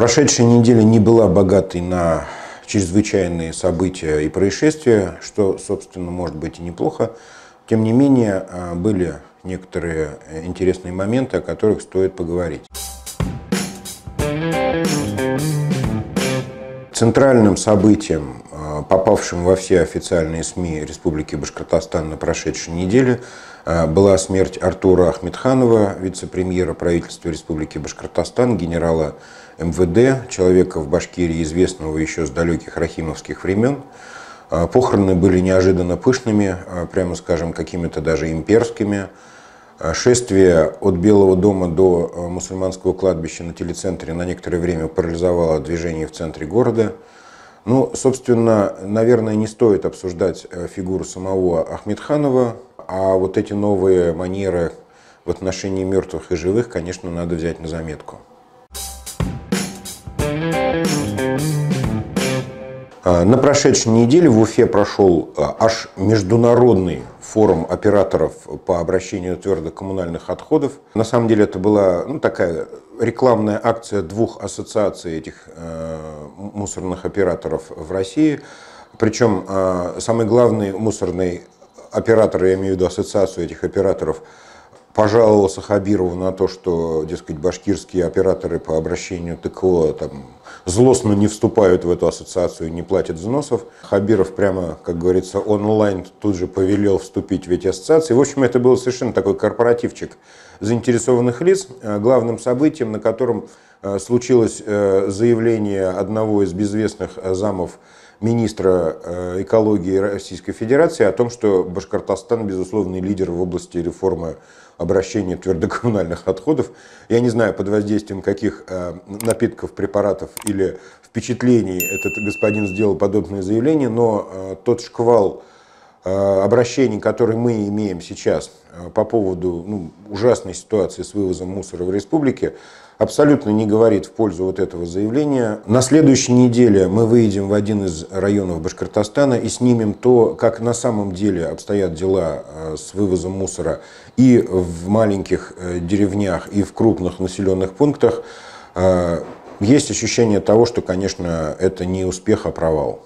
Прошедшая неделя не была богатой на чрезвычайные события и происшествия, что, собственно, может быть и неплохо. Тем не менее, были некоторые интересные моменты, о которых стоит поговорить. Центральным событием, попавшим во все официальные СМИ Республики Башкортостан на прошедшей неделе, была смерть Артура Ахметханова, вице-премьера правительства Республики Башкортостан, генерала МВД, человека в Башкирии, известного еще с далеких рахимовских времен. Похороны были неожиданно пышными, прямо скажем, какими-то даже имперскими. Шествие от Белого дома до мусульманского кладбища на телецентре на некоторое время парализовало движение в центре города. Ну, собственно, наверное, не стоит обсуждать фигуру самого Ахметханова, а вот эти новые манеры в отношении мертвых и живых, конечно, надо взять на заметку. На прошедшей неделе в Уфе прошел аж международный форум операторов по обращению твердых коммунальных отходов. На самом деле это была такая рекламная акция двух ассоциаций этих мусорных операторов в России. Причем самый главный мусорный оператор, я имею в виду ассоциацию этих операторов, пожаловался Хабирову на то, что, дескать, башкирские операторы по обращению ТКО злостно не вступают в эту ассоциацию и не платят взносов. Хабиров прямо, как говорится, онлайн тут же повелел вступить в эти ассоциации. В общем, это был совершенно такой корпоративчик заинтересованных лиц, главным событием, на котором случилось заявление одного из безвестных замов министра экологии Российской Федерации о том, что Башкортостан безусловный лидер в области реформы обращения твердокоммунальных отходов. Я не знаю, под воздействием каких напитков, препаратов или впечатлений этот господин сделал подобное заявление, но тот шквал обращений, который мы имеем сейчас по поводу ужасной ситуации с вывозом мусора в республике, абсолютно не говорит в пользу вот этого заявления. На следующей неделе мы выйдем в один из районов Башкортостана и снимем то, как на самом деле обстоят дела с вывозом мусора и в маленьких деревнях, и в крупных населенных пунктах. Есть ощущение того, что, конечно, это не успех, а провал.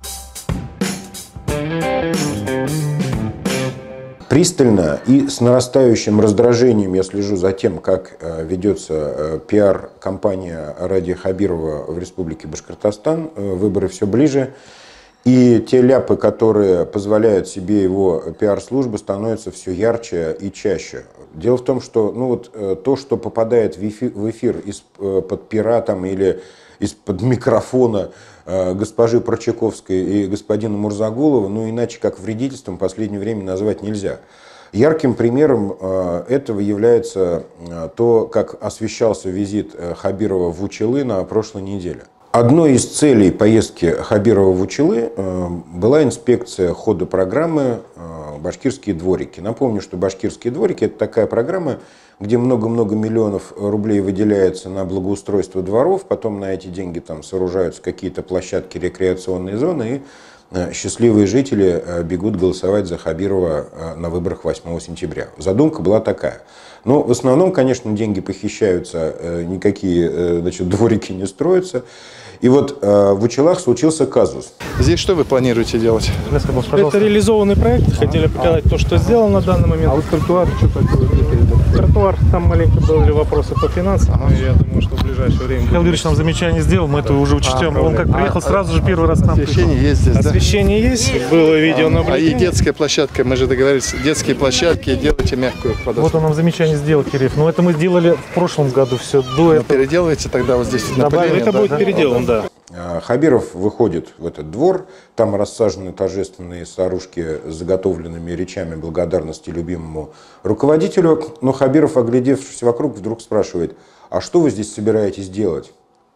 Пристально и с нарастающим раздражением я слежу за тем, как ведется пиар-компания Ради Хабирова в Республике Башкортостан. Выборы все ближе. И те ляпы, которые позволяют себе его пиар-службы, становятся все ярче и чаще. Дело в том, что то, что попадает в эфир из-под пера или из-под микрофона госпожи Прочаковской и господина Мурзагулова, иначе как вредительством в последнее время назвать нельзя. Ярким примером этого является то, как освещался визит Хабирова в Учелы на прошлой неделе. Одной из целей поездки Хабирова в Учелы была инспекция хода программы «Башкирские дворики». Напомню, что «Башкирские дворики» – это такая программа, где много-много миллионов рублей выделяется на благоустройство дворов, потом на эти деньги сооружаются какие-то площадки, рекреационные зоны, и счастливые жители бегут голосовать за Хабирова на выборах 8 сентября. Задумка была такая. Но в основном, конечно, деньги похищаются, никакие дворики не строятся. И вот в Учелах случился казус. Здесь что вы планируете делать? Это реализованный проект. Хотели показать то, что сделано на данный момент. А вот тротуар, что такое? Тротуар, там маленько были вопросы по финансам. Я думаю, что в ближайшее время... Михаил Юрьевич нам замечание сделал, мы это уже учтем. Он как приехал, сразу же первый раз к нам пришел. Освещение есть здесь, да? Освещение есть, было видеонаблюдение. И детская площадка, мы же договорились, детские площадки, делайте мягкую подошву. Вот он нам замечание сделал, Кирилл. Но это мы сделали в прошлом году все, до этого. Переделывайте тогда вот здесь напыление. Это будет переделан, да. Хабиров выходит в этот двор, там рассажены торжественные старушки с заготовленными речами благодарности любимому руководителю, но Хабиров, оглядевшись вокруг, вдруг спрашивает: а что вы здесь собираетесь делать?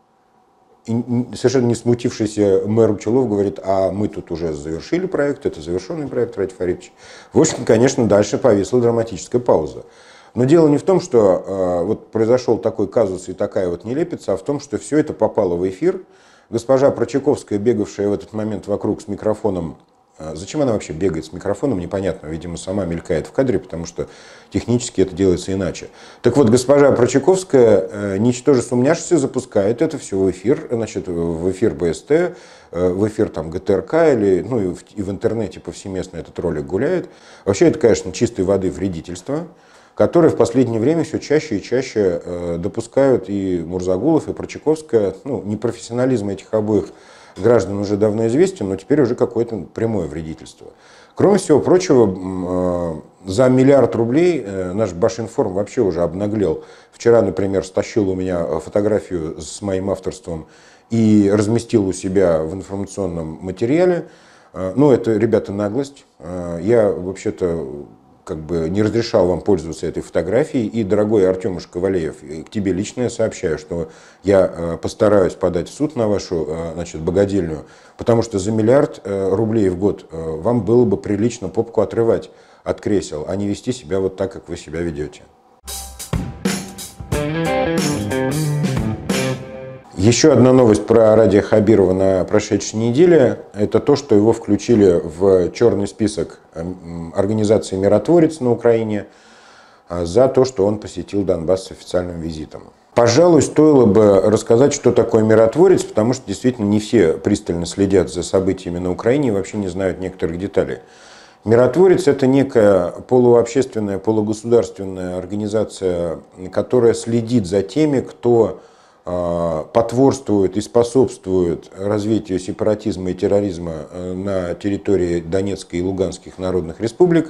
И совершенно не смутившийся мэр Учелов говорит: а мы тут уже завершили проект, это завершенный проект, Радий Фаридович. В общем, конечно, дальше повисла драматическая пауза. Но дело не в том, что произошел такой казус и такая нелепица, а в том, что все это попало в эфир. Госпожа Прочаковская, бегавшая в этот момент вокруг с микрофоном, Зачем она вообще бегает с микрофоном, непонятно. Видимо, сама мелькает в кадре, потому что технически это делается иначе. Так вот, госпожа Прочаковская, ничтоже сумняшися, запускает это все в эфир, значит, в эфир БСТ, в эфир там ГТРК, или, ну и в интернете повсеместно этот ролик гуляет. Вообще, это, конечно, чистой воды вредительство, которые в последнее время все чаще и чаще допускают и Мурзагулов, и Прочаковская. Ну, непрофессионализм этих обоих граждан уже давно известен, но теперь уже какое-то прямое вредительство. Кроме всего прочего, за миллиард рублей наш Башинформ вообще уже обнаглел. Вчера, например, стащил у меня фотографию с моим авторством и разместил у себя в информационном материале. Ну, это, ребята, наглость. Я, вообще-то, как бы не разрешал вам пользоваться этой фотографией. И, дорогой Артемушка Валеев, к тебе лично я сообщаю, что я постараюсь подать в суд на вашу, значит, богадельню, потому что за миллиард рублей в год вам было бы прилично попку отрывать от кресел, а не вести себя вот так, как вы себя ведете. Еще одна новость про Радия Хабирова на прошедшей неделе – это то, что его включили в черный список организации «Миротворец» на Украине за то, что он посетил Донбасс с официальным визитом. Пожалуй, стоило бы рассказать, что такое «Миротворец», потому что действительно не все пристально следят за событиями на Украине и вообще не знают некоторых деталей. «Миротворец» – это некая полуобщественная, полугосударственная организация, которая следит за теми, кто потворствует и способствует развитию сепаратизма и терроризма на территории Донецкой и Луганских народных республик,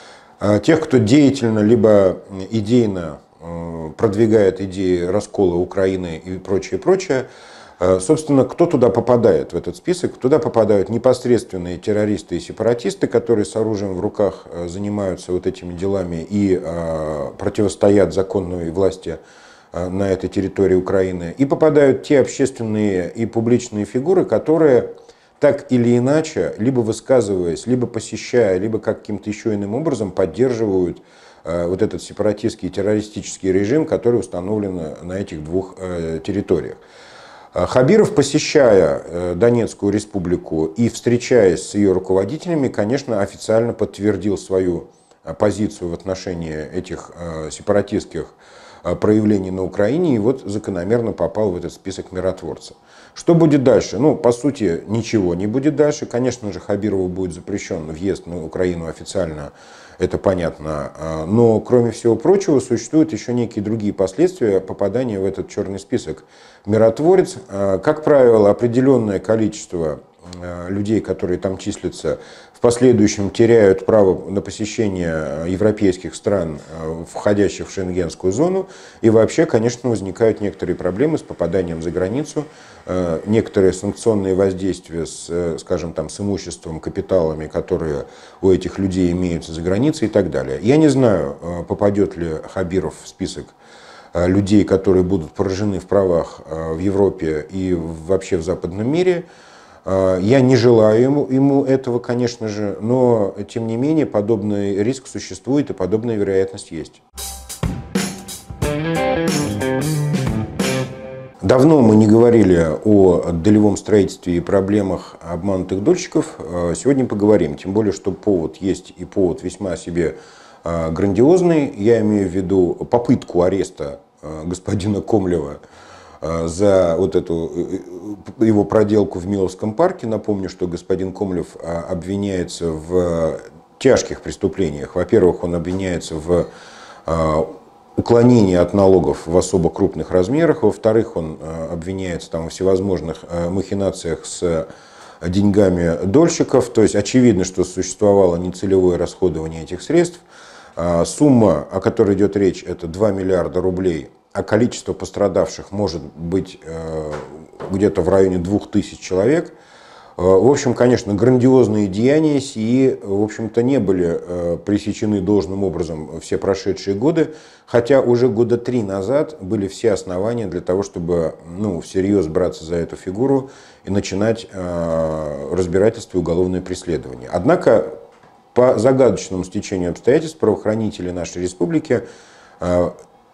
тех, кто деятельно либо идейно продвигает идеи раскола Украины и прочее, прочее. Собственно, кто туда попадает в этот список? Туда попадают непосредственные террористы и сепаратисты, которые с оружием в руках занимаются вот этими делами и противостоят законной власти на этой территории Украины. И попадают те общественные и публичные фигуры, которые так или иначе, либо высказываясь, либо посещая, либо каким-то еще иным образом поддерживают вот этот сепаратистский и террористический режим, который установлен на этих двух территориях. Хабиров, посещая Донецкую республику и встречаясь с ее руководителями, конечно, официально подтвердил свою позицию в отношении этих сепаратистских проявлений на Украине и вот закономерно попал в этот список миротворца. Что будет дальше? Ну, по сути, ничего не будет дальше. Конечно же, Хабирову будет запрещен въезд на Украину официально, это понятно. Но, кроме всего прочего, существуют еще некие другие последствия попадания в этот черный список. Миротворец, как правило, определенное количество людей, которые там числятся, в последующем теряют право на посещение европейских стран, входящих в шенгенскую зону. И вообще, конечно, возникают некоторые проблемы с попаданием за границу, некоторые санкционные воздействия с, скажем, там, с имуществом, капиталами, которые у этих людей имеются за границей и так далее. Я не знаю, попадет ли Хабиров в список людей, которые будут поражены в правах в Европе и вообще в западном мире. Я не желаю ему этого, конечно же, но, тем не менее, подобный риск существует и подобная вероятность есть. Давно мы не говорили о долевом строительстве и проблемах обманутых дольщиков. Сегодня поговорим, тем более, что повод есть и повод весьма себе грандиозный. Я имею в виду попытку ареста господина Комлева за вот эту его проделку в Миловском парке. Напомню, что господин Комлев обвиняется в тяжких преступлениях. Во-первых, он обвиняется в уклонении от налогов в особо крупных размерах. Во-вторых, он обвиняется там во всевозможных махинациях с деньгами дольщиков. То есть очевидно, что существовало нецелевое расходование этих средств. Сумма, о которой идет речь, это 2 миллиарда рублей. А количество пострадавших может быть где-то в районе 2000 человек. В общем, конечно, грандиозные деяния сии, в общем-то, не были пресечены должным образом все прошедшие годы, хотя уже года 3 назад были все основания для того, чтобы всерьез браться за эту фигуру и начинать разбирательство и уголовное преследование. Однако, по загадочному стечению обстоятельств, правоохранители нашей республики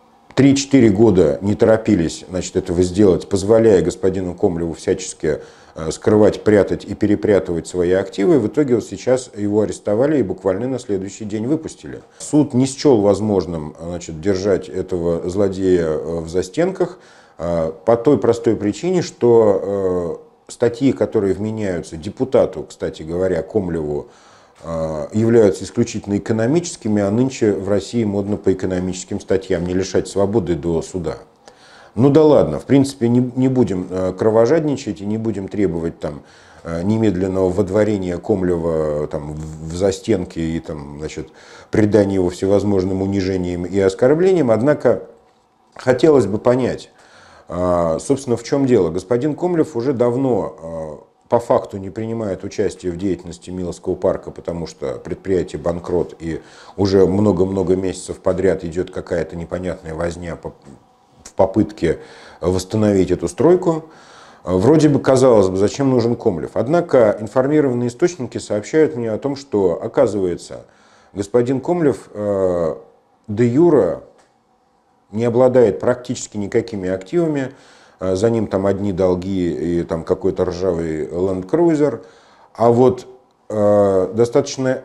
3-4 года не торопились, этого сделать, позволяя господину Комлеву всячески скрывать, прятать и перепрятывать свои активы. В итоге вот сейчас его арестовали и буквально на следующий день выпустили. Суд не счел возможным, значит, держать этого злодея в застенках по той простой причине, что статьи, которые вменяются депутату, кстати говоря, Комлеву, являются исключительно экономическими, а нынче в России модно по экономическим статьям не лишать свободы до суда. Ну да ладно, в принципе, не будем кровожадничать и не будем требовать там немедленного водворения Комлева там, в застенки и там, значит, предания его всевозможным унижениям и оскорблениям. Однако хотелось бы понять, собственно, в чем дело. Господин Комлев уже давно по факту не принимает участие в деятельности Миловского парка, потому что предприятие банкрот, и уже много-много месяцев подряд идет какая-то непонятная возня в попытке восстановить эту стройку. Вроде бы, казалось бы, зачем нужен Комлев? Однако информированные источники сообщают мне о том, что, оказывается, господин Комлев де юре не обладает практически никакими активами. За ним там одни долги и там какой-то ржавый Land Cruiser. А вот достаточно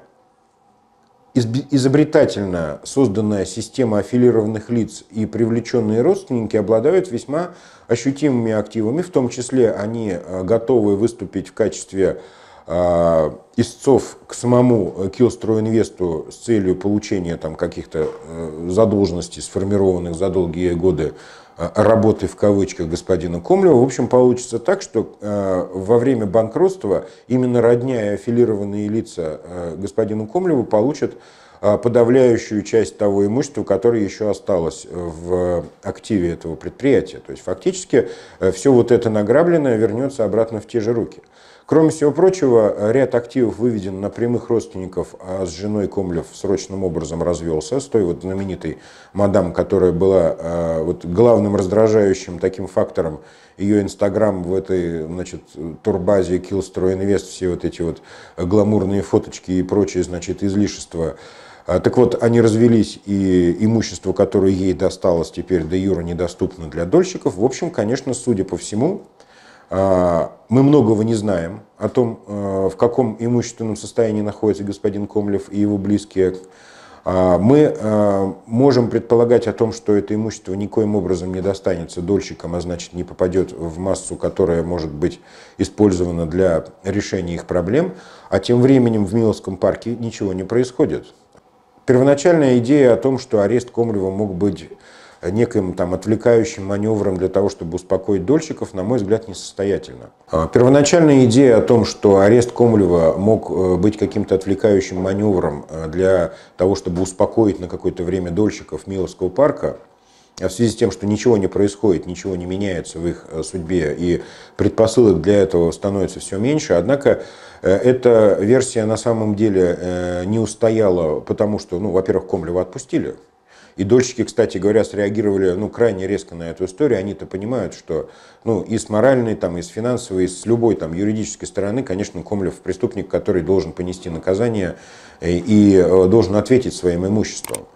изобретательно созданная система аффилированных лиц и привлеченные родственники обладают весьма ощутимыми активами. В том числе они готовы выступить в качестве истцов к самому Килстройинвесту с целью получения там каких-то задолженностей, сформированных за долгие годы работы в кавычках господина Комлева. В общем, получится так, что во время банкротства именно родня и аффилированные лица господину Комлеву получат подавляющую часть того имущества, которое еще осталось в активе этого предприятия. То есть фактически все вот это награбленное вернется обратно в те же руки. Кроме всего прочего, ряд активов выведен на прямых родственников, а с женой Комлев срочным образом развелся, с той вот знаменитой мадам, которая была вот главным раздражающим таким фактором ее инстаграм в этой, значит, турбазе Килстройинвест, все вот эти вот гламурные фоточки и прочие, значит, излишества. Так вот, они развелись, и имущество, которое ей досталось, теперь де юре недоступно для дольщиков. В общем, конечно, судя по всему, мы многого не знаем о том, в каком имущественном состоянии находится господин Комлев и его близкие. Мы можем предполагать о том, что это имущество никоим образом не достанется дольщикам, а значит не попадет в массу, которая может быть использована для решения их проблем. А тем временем в Миловском парке ничего не происходит. Первоначальная идея о том, что арест Комлева мог быть неким там отвлекающим маневром для того, чтобы успокоить дольщиков, на мой взгляд, несостоятельна. Первоначальная идея о том, что арест Комлева мог быть каким-то отвлекающим маневром для того, чтобы успокоить на какое-то время дольщиков Миловского парка, в связи с тем, что ничего не происходит, ничего не меняется в их судьбе, и предпосылок для этого становится все меньше. Однако эта версия на самом деле не устояла, потому что, ну, во-первых, Комлева отпустили. И дольщики, кстати говоря, среагировали крайне резко на эту историю. Они-то понимают, что и с моральной, и с финансовой, и с любой юридической стороны, конечно, Комлев преступник, который должен понести наказание и должен ответить своим имуществом.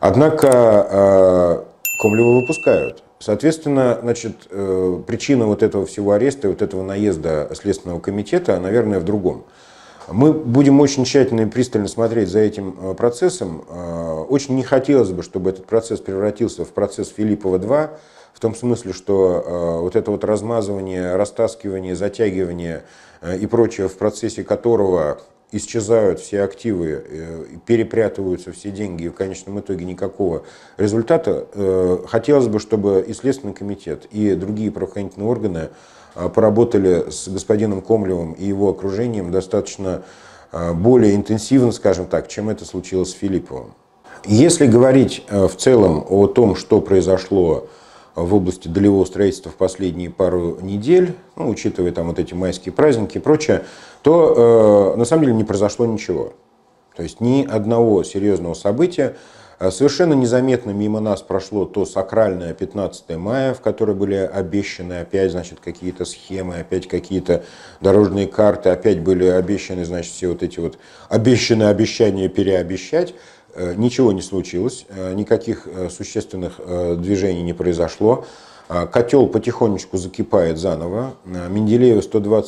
Однако Комлева выпускают. Соответственно, причина вот этого всего ареста, вот этого наезда Следственного комитета, наверное, в другом. Мы будем очень тщательно и пристально смотреть за этим процессом. Очень не хотелось бы, чтобы этот процесс превратился в процесс Филиппова-2, в том смысле, что вот это вот размазывание, растаскивание, затягивание и прочее, в процессе которого исчезают все активы, перепрятываются все деньги, и в конечном итоге никакого результата. Хотелось бы, чтобы и Следственный комитет, и другие правоохранительные органы поработали с господином Комлевым и его окружением достаточно более интенсивно, скажем так, чем это случилось с Филипповым. Если говорить в целом о том, что произошло в области долевого строительства в последние пару недель, учитывая вот эти майские праздники и прочее, то на самом деле не произошло ничего. То есть ни одного серьезного события. Совершенно незаметно мимо нас прошло то сакральное 15 мая, в которое были обещаны опять, какие-то схемы, опять какие-то дорожные карты, опять были обещаны, все вот эти вот обещанные обещания переобещать. Ничего не случилось, никаких существенных движений не произошло. Котел потихонечку закипает заново. Менделеева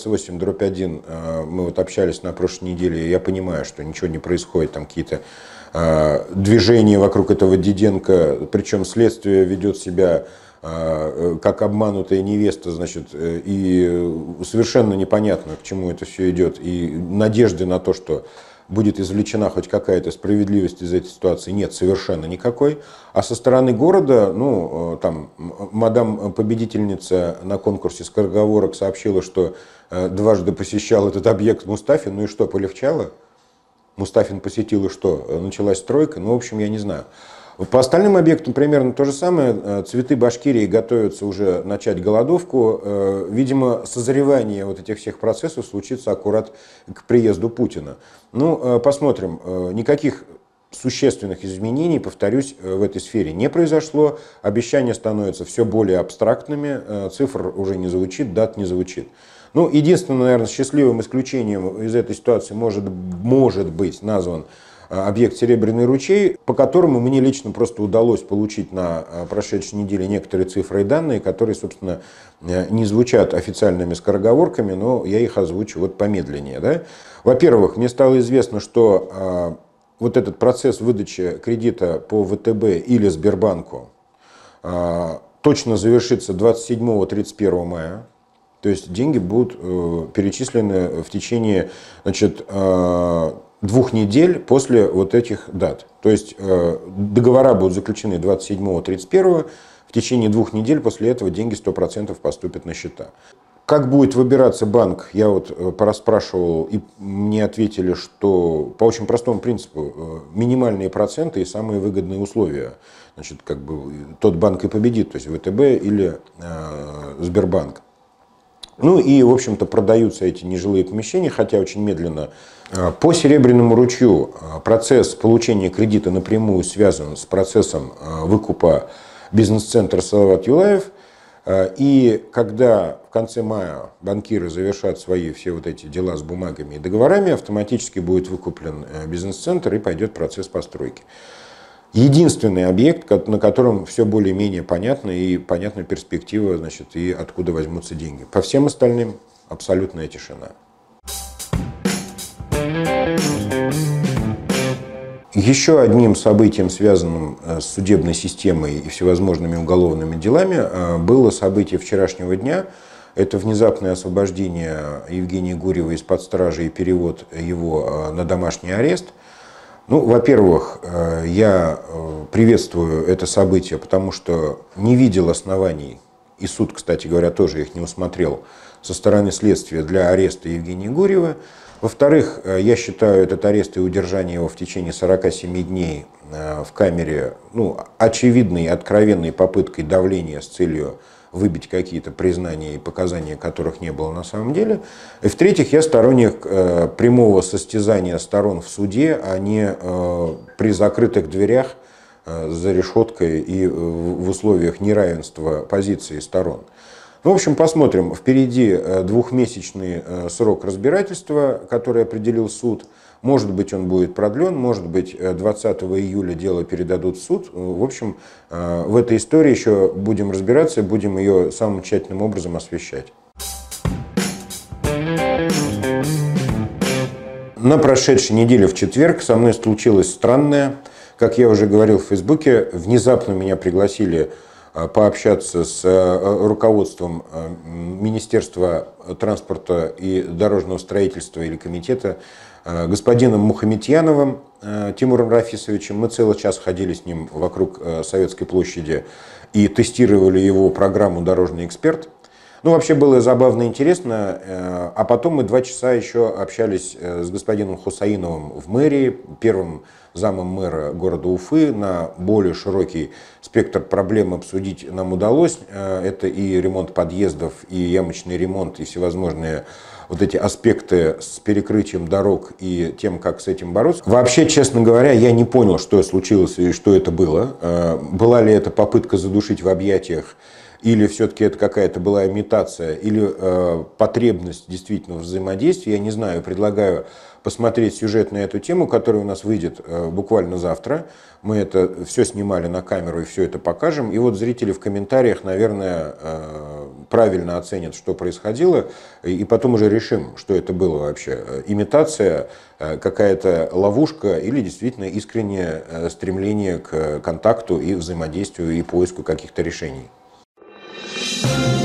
128/1, мы вот общались на прошлой неделе, я понимаю, что ничего не происходит, там какие-то движения вокруг этого Диденко, причем следствие ведет себя как обманутая невеста, значит, и совершенно непонятно, к чему это все идет, и надежды на то, что будет извлечена хоть какая-то справедливость из этой ситуации, нет совершенно никакой. А со стороны города, ну, там, мадам победительница на конкурсе скороговорок сообщила, что дважды посещал этот объект Мустафин, ну и что, полегчало? Мустафин посетил и что? Началась стройка? Ну, в общем, я не знаю. По остальным объектам примерно то же самое. Цветы Башкирии готовятся уже начать голодовку. Видимо, созревание вот этих всех процессов случится аккурат к приезду Путина. Ну, посмотрим. Никаких существенных изменений, повторюсь, в этой сфере не произошло. Обещания становятся все более абстрактными. Цифр уже не звучит, дат не звучит. Ну, единственным, наверное, счастливым исключением из этой ситуации может быть назван объект «Серебряный ручей», по которому мне лично просто удалось получить на прошедшей неделе некоторые цифры и данные, которые, собственно, не звучат официальными скороговорками, но я их озвучу вот помедленнее. Да? Во-первых, мне стало известно, что вот этот процесс выдачи кредита по ВТБ или Сбербанку точно завершится 27-31 мая. То есть деньги будут перечислены в течение, значит, 2 недель после вот этих дат. То есть договора будут заключены 27-31, в течение 2 недель после этого деньги 100% поступят на счета. Как будет выбираться банк, я вот порасспрашивал, и мне ответили, что по очень простому принципу минимальные проценты и самые выгодные условия. Значит, как бы тот банк и победит, то есть ВТБ или Сбербанк. Ну и, в общем-то, продаются эти нежилые помещения, хотя очень медленно. По Серебряному ручью процесс получения кредита напрямую связан с процессом выкупа бизнес-центра Салават Юлаев. И когда в конце мая банкиры завершат свои все вот эти дела с бумагами и договорами, автоматически будет выкуплен бизнес-центр и пойдет процесс постройки. Единственный объект, на котором все более-менее понятно и понятна перспектива, значит, и откуда возьмутся деньги. По всем остальным абсолютная тишина. Еще одним событием, связанным с судебной системой и всевозможными уголовными делами, было событие вчерашнего дня. Это внезапное освобождение Евгения Гурьева из-под стражи и перевод его на домашний арест. Ну, во-первых, я приветствую это событие, потому что не видел оснований, и суд, кстати говоря, тоже их не усмотрел, со стороны следствия для ареста Евгения Гурьева. Во-вторых, я считаю этот арест и удержание его в течение 47 дней в камере, ну, очевидной, откровенной попыткой давления с целью выбить какие-то признания и показания, которых не было на самом деле. И в-третьих, я сторонник прямого состязания сторон в суде, а не при закрытых дверях за решеткой и в условиях неравенства позиций сторон. Ну, в общем, посмотрим. Впереди 2-месячный срок разбирательства, который определил суд. Может быть, он будет продлен, может быть, 20 июля дело передадут в суд. В общем, в этой истории еще будем разбираться, будем ее самым тщательным образом освещать. На прошедшей неделе в четверг со мной случилось странное. Как я уже говорил в Фейсбуке, внезапно меня пригласили пообщаться с руководством Министерства транспорта и дорожного строительства или комитета господином Мухаметьяновым Тимуром Рафисовичем. Мы целый час ходили с ним вокруг Советской площади и тестировали его программу «Дорожный эксперт». Ну, вообще было забавно и интересно. А потом мы 2 часа еще общались с господином Хусаиновым в мэрии, первым замом мэра города Уфы. На более широкий спектр проблем обсудить нам удалось. Это и ремонт подъездов, и ямочный ремонт, и всевозможные вот эти аспекты с перекрытием дорог и тем, как с этим бороться. Вообще, честно говоря, я не понял, что случилось и что это было. Была ли это попытка задушить в объятиях или все-таки это какая-то была имитация, или потребность действительно в взаимодействии, я не знаю, предлагаю посмотреть сюжет на эту тему, который у нас выйдет буквально завтра. Мы это все снимали на камеру и все это покажем. И вот зрители в комментариях, наверное, правильно оценят, что происходило, и потом уже решим, что это было вообще. Имитация, какая-то ловушка или действительно искреннее стремление к контакту и взаимодействию и поиску каких-то решений.